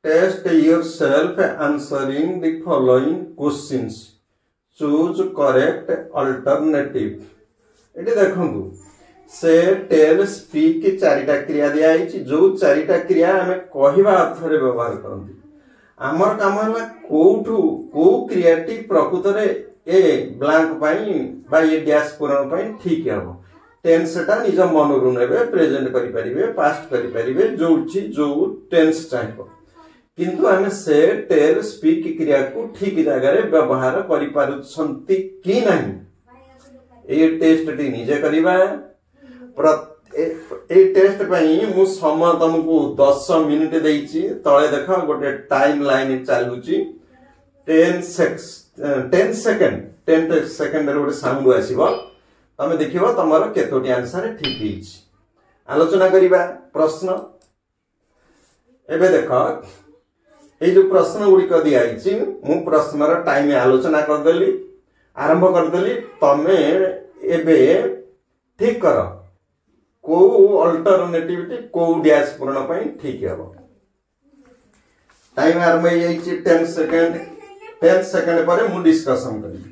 Test yourself answering the following questions. Choose correct alternative. ये देखो से टेल स्पीक चारिटा क्रिया दिखाई जो चारिटा क्रिया आम कहवा अर्थ रे व्यवहार करती आमर काम है कोठू को क्रियाटी प्रकृत रे ए ब्लैंक बा ये डैश पूरण ठीक हम टेन्स टा निज मन रू ने प्रेजेंट करें पास्ट करें जो टेन्स चाहिए किंतु आम से टेल स्पीक क्रिया को ठीक जगह व्यवहार करि कि नहीं ये टेस्ट टी निजे करवा टेस्ट मु समय तुमको 10 मिनिट देइछि तळे देख गोटे टाइम लाइन चलुची 10 सेकंड रे गोटे साउंड आसीबो तमे देखिबो तमरो केतोटी आंसर ठीक हिछि आलोचना करिबा प्रश्न एबे देख ए जो प्रश्न गुडी क दियाइछि मु प्रश्नर टाइम आलोचना कर देली आरंभ कर देली तमे एबे ठीक कर को अल्टरनेटिविटी को डैश पूर्ण पई ठीक हेबो टाइम आरंभ हो जाइछि 10 सेकंड पर मु डिस्कशन करिबी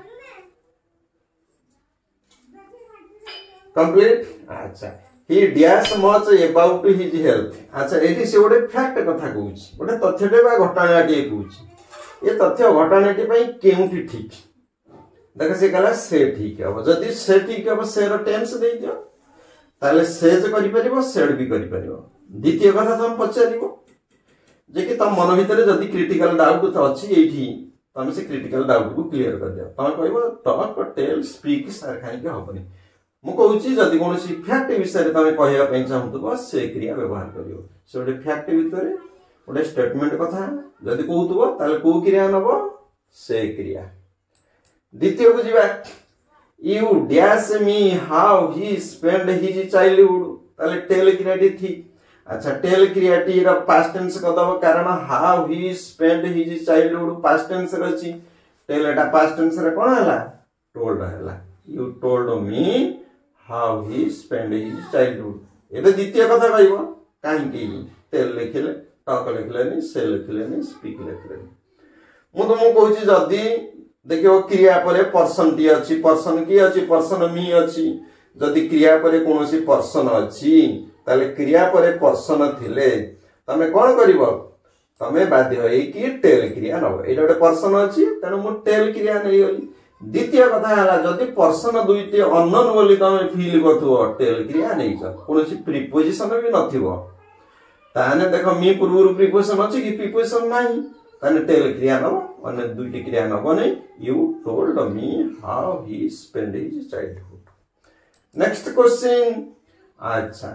कंप्लीट अच्छा he dash much about his health अच्छा एठी से गोटे फैक्ट कथा कहूछि गोटे तथ्यटे बा घटनाटी कहूछि ये तथ्य घटनाटी पई केउठी ठीक देख से कहला से ठीक हेबो जदी से ठीक हेबो से रो टेंस दे दियो ताले से जे करि परिबो सेड भी करि परिबो द्वितीय कथा तुम पचारिबो जे कि तुम मन भितर जदी क्रिटिकल डाउट तो अछि एठी तुम से क्रिटिकल डाउट को क्लियर कर दियो तुम कहबो टॉक टेल स्पीक सार खाइ के होबनी मु कहूची जदी कोनोसी फैक्ट विषय तुम कहया पई चाहतबो से क्रिया व्यवहार करियो से ओडे फैक्ट भितर ओडे स्टेटमेंट कथा जदी कहूतबो ताले को क्रिया नबो से क्रिया द्वितीय को जीवा you dash me how he spend his childhood ताले टेल क्रियाटी थी अच्छा टेल क्रियाटी रा पास्ट टेंस क दबो कारण how he spend his childhood past tense रची टेल एटा पास्ट टेंस रे कोन हला टोल्ड हला you told me how he spend his childhood एबे द्वितीय कथा कहबो काहे कि टेल लिखले टॉक लिखलेनी से लिखलेनी स्पीक लिखलेनी मु तो मु कहूची जदी देखियो क्रिया परे पर्सन टी अछि पर्सन की अछि पर्सन मी अछि जदि क्रिया परे कोनोसी पर्सन अछि ताले क्रिया परे पर्सन थिले तमे कोन करिवो तमे बाध्य होई कि टेल क्रिया नबो एटा गोटे पर्सन अछि तने मु टेल क्रिया नै होली द्वितीय कथा हला जदि पर्सन दुईटी अननोन बोली तमे फील करथुओ टेल क्रिया नै छ कोनोसी प्रीपोजिशन भी नथिवो ताने देखो मी पूर्व प्रीपोजिशन अछि कि प्रीपोजिशन नाही ताने टेल क्रिया नबो अन्य दुईटी क्रिया नबो नै you told me how he spend his childhood next question अच्छा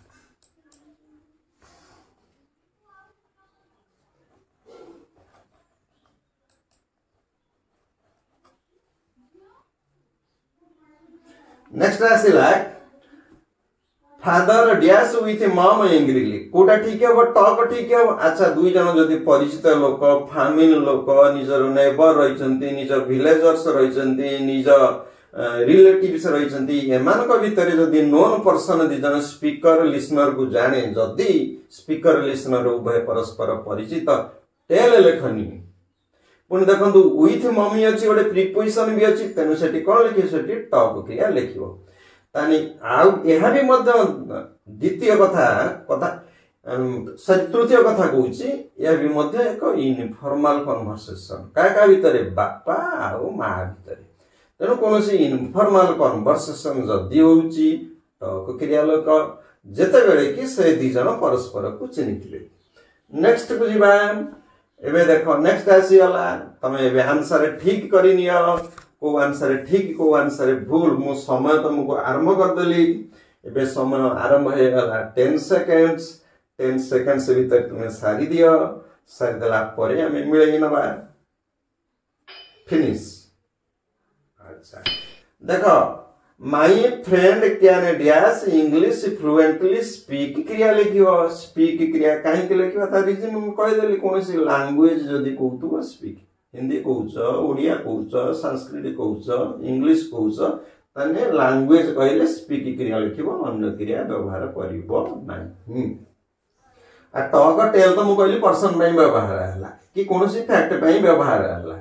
नेक्स्ट आसिला father dash with mum angrily कोटा ठीक है टॉक ठीक है अच्छा दुई जन जदि परिचित लोक फैमिली लोक निजर नेबर रहिचंती निज विलेजर्स रहिचंती निज रिलेटिव्स रहिचंती एमानक भितर जदि नोन पर्सन दि जन स्पीकर लिसनर को जाने जदि स्पीकर लिसनर उभय परस्पर परिचित टेल लेखनी पुणी देखंतु विथ मम्मी अछि गोटे प्रीपोजिशन भी अछि तेनु सेठी कोन लिखि सेठी टॉक क्रिया लिखिबो तानी आउ एहा भी मध्य द्वितीय कथा तृतीय कथा कहूची या भी मध्य एक इनफॉर्मल कन्वर्सेशन का भितर बापा आउ मां भितर तेनु कोनोसी इनफॉर्मल कन्वर्सेशन जदि होउची टॉक क्रिया लोक जेते बेले कि से दी जन परस्पर को चिन्हिथिले नेक्स्ट को जीवा एबे देखो नेक्स्ट आसी वाला तमे एबे आंसर ठीक करि नियो को आंसर ठीक को आंसर भूल मु समय तुमको आरंभ कर देली एबे समय आरंभ हे गला 10 सेकंड्स भीतर तुमे सारी दियो सारी देला परे हमें मिलेगी नबा फिनिश अच्छा देखो my friend can dash English fluently speak क्रिया लिखियो स्पीक क्रिया काहे के लिखियो ता रीजन हम कह देली कोनोसी लैंग्वेज जदी कहतु स्पीक हिंदी कहउछ ओडिया कहउछ संस्कृत कहउछ इंग्लिश कहउछ तने लैंग्वेज कहले स्पीक क्रिया लिखिबो अन्य क्रिया व्यवहार करिवो नाही आ टॉक टेल तो मु कहली पर्सन पई व्यवहार हला कि कोनोसी फैक्ट पई व्यवहार हला।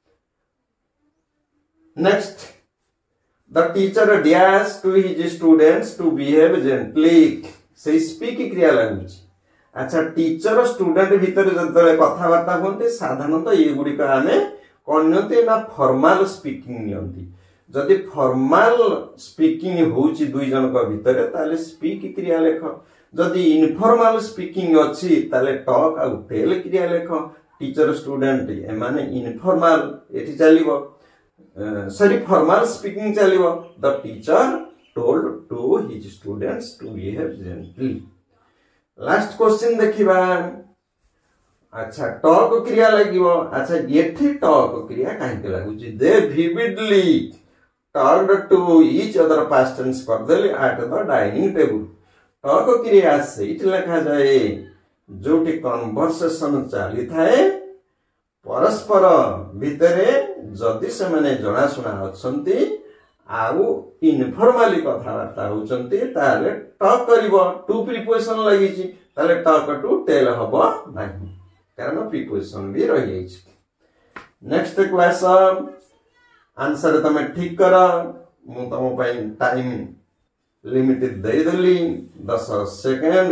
Next, the teacher dash to his students to behave gently. से स्पीक क्रिया लागुची। अच्छा, टीचर स्टूडेंट भीतर जतले कथा वार्ता होते साधारणतः ये गुडी का आमे कोन नते ना फॉर्मल स्पीकिंग नियंती। जदि फॉर्मल स्पीकिंग होउची दुई जन का भीतर ताले स्पीक क्रिया लेख। जदि इनफॉर्मल स्पीकिंग अछि ताले टॉक आ टेल क्रिया लेख। टीचर स्टूडेंट ए माने इनफॉर्मल एठी चलिबो, सॉरी फॉर्मल स्पीकिंग चलिबो। The teacher told to his students to behave gently. Last question देखिबा। अच्छा, टॉक क्रिया लागिबो। अच्छा, एठी टॉक क्रिया काहे के लागुची? They vividly talked to each other past tense कर देली at the dining table. Talk क्रिया से इट लिखा जाए जोटी कन्वर्सेशन चली थाए परस्पर भितरे जदि से माने जणा सुना अछंती आउ इनफॉर्मली कथावार्ता होचंती ताले टॉक करिवो। टू प्रीपोजिशन लागिची ताले टॉक टू टेल हबो नाही, कारण प्रीपोजिशन भी रही जाइछ। नेक्स्ट क्वेश्चन आंसर तमे ठीक कर। मु तम पई टाइम लिमिट दे देली 10 सेकंड।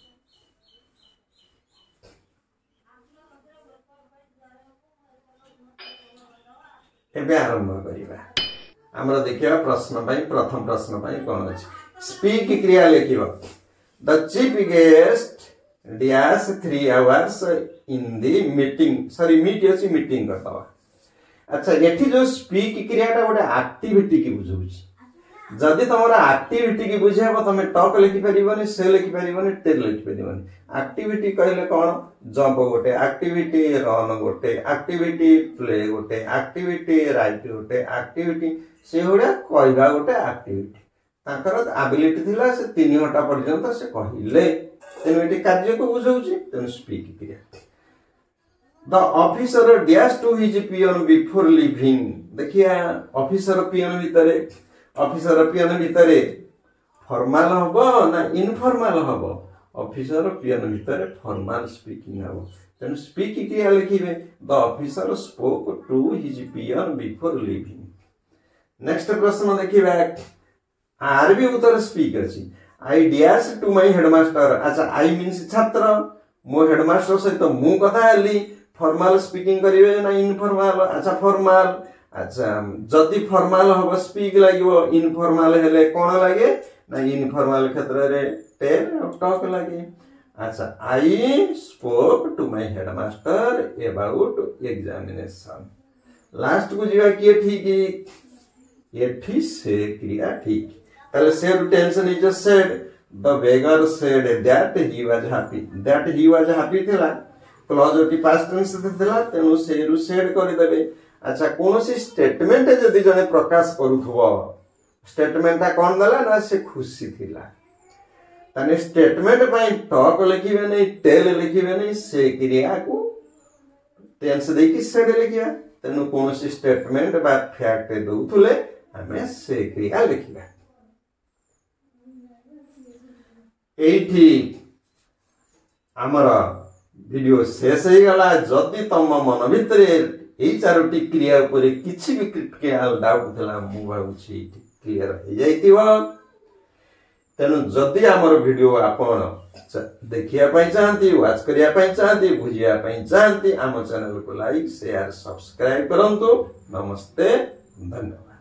एबे आरंभ करिबा। हमरा देखिया प्रश्न पई प्रथम प्रश्न पई कोन अछि? स्पीक क्रिया लेखिबा। The chief guest dash 3 hours in the meeting. Sorry meet अछि मीटिंग करतवा। अच्छा, एठी जो स्पीक क्रियाटा गोटे एक्टिविटी की बुझौछि। जदि तमरा एक्टिविटी की बुझेबो तमे टॉक लिखि परिबनी, से लिखि परिबनी, टेल लिखि परिबनी। एक्टिविटी कहले कोन? जंप गोटे एक्टिविटी, रन गोटे एक्टिविटी, प्ले गोटे एक्टिविटी, राइट गोटे एक्टिविटी, से होडा कहबा गोटे एक्टिविटी। ताकर एबिलिटी थिला से 3 घंटा पर्यंत से कहिले तेनु एटी कार्य को बुझौछि। तेनु स्पीक क्रिया। The officer dash to his peon before leaving. देखिया ऑफिसर पियन भितरे फॉर्मल हबो ना इनफॉर्मल हबो? ऑफिसर पियन भितरे फॉर्मल स्पीकिंग हबो। तेनु स्पीक क्रिया लिखिबे the officer spoke to his peon before leaving. Next प्रश्न देखिबा। आर भी उत्तर स्पीक अछि। I dash to my headmaster. अच्छा, आई मींस छात्र। मो हेडमास्टर सहित मु कथा हली फॉर्मल स्पीकिंग करिवे ना इनफॉर्मल? अच्छा, फॉर्मल। अच्छा, जदि फॉर्मल हबो स्पीक लागिवो, इनफॉर्मल हेले कोन लागे ना इनफॉर्मल क्षेत्र रे टेल और टॉक लागे। अच्छा, I spoke to my headmaster about examination. लास्ट को जीवा किए ठीक एठी से क्रिया ठीक। ताले said tension is said the beggar said that he was happy. That he was happy थिला क्लॉज ओटी पास्ट टेंस थिला तेनु सेरु सेड करि देबे। अच्छा, कोनोसी स्टेटमेंट जदि जने प्रकाश करूथबो स्टेटमेंटटा कोन दला ना से खुशी थिला ताने स्टेटमेंट पई टॉक लिखिबे नै, टेल लिखिबे नै, से क्रिया को टेंस देकी सेड लिखिबा। तेनु कोनोसी स्टेटमेंट बा फैक्ट दउथुले हमें से क्रिया लिखिबा। एठी हमरा वीडियो शेष हो गला। जदि तम मन भितरे एई चारोटी क्रिया ऊपर किछि भी क्रिटिकल डाउट थला मु भाबुछि क्लियर हो जाइतिबो। तेनु जदि हमर वीडियो आपण देखिया पई चाहंती, वाच करिया पई चाहंती, बुझिया पई चाहंती, आम चैनल को लाइक शेयर सब्सक्राइब करंतु। नमस्ते, धन्यवाद।